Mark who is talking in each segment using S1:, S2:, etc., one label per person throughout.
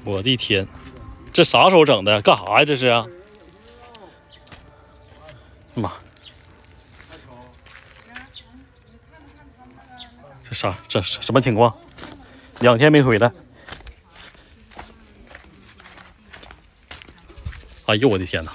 S1: 我的天，这啥时候整的？干啥呀？这是啊？妈，这啥？这什么情况？2天没回来。哎呦我的天哪！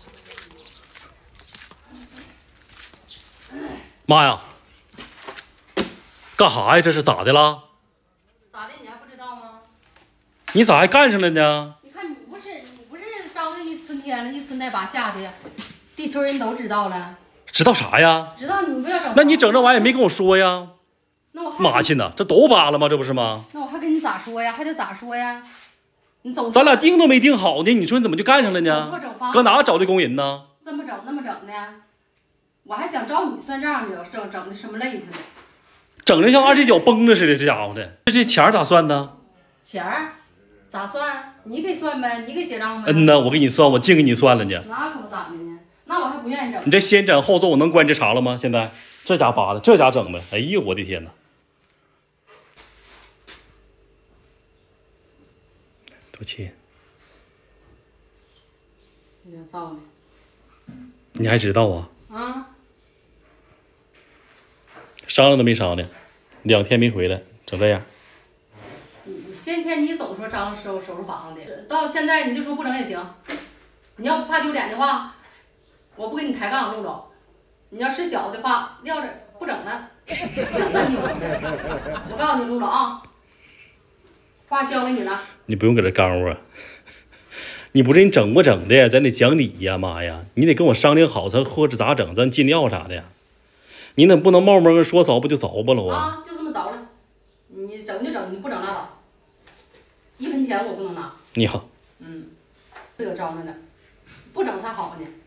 S1: 妈呀！干啥呀？这是咋的了？
S2: 咋的？你还不知道吗？
S1: 你咋还干上了呢？
S2: 你看你不是招了一春天了，一春带把夏的，地球人都知道了。
S1: 知道啥呀？
S2: 知道你不要整。
S1: 那你整这玩意儿也没跟我说呀？
S2: 那我
S1: 妈亲呐，这都扒了吗？这不是吗？
S2: 那我还跟你咋说呀？还得咋说呀？你走。
S1: 咱俩定都没定好呢，你说你怎么就干上了呢？搁哪找的工人呢？
S2: 这么整那么整的，我还想找你算账呢，整的什么累他呢？
S1: 整的像二踢脚崩了似的，这家伙的。这钱咋算呢？
S2: 钱咋算？你给算呗，你给结账呗。
S1: 呐，我给你算，我净给你算了呢。
S2: 那可不咋的呢，那我还不愿意整。
S1: 你这先斩后奏，我能关这茬了吗？现在这家扒的，这家整的，哎呦我的天哪！多钱？
S2: 这家造的。
S1: 你还知道啊？
S2: 啊。
S1: 商量都没商量，2天没回来，整这样。
S2: 先前你总说张收拾房的，到现在你就说不整也行。你要不怕丢脸的话，我不跟你抬杠，陆总。你要是小的话，撂着不整了，这算你我告诉你，陆总啊，话交给你了。
S1: 你不用搁这刚啊。你不是你整不整的，咱得讲理呀，妈呀！你得跟我商量好，咱或者咋整，咱进料啥的呀？你怎么不能冒蒙说凿不就凿吧了
S2: 啊？就这么凿了，你整就整，你不整拉倒。1分钱我不能拿。
S1: 你好。
S2: 这个招着呢，不整才好呢。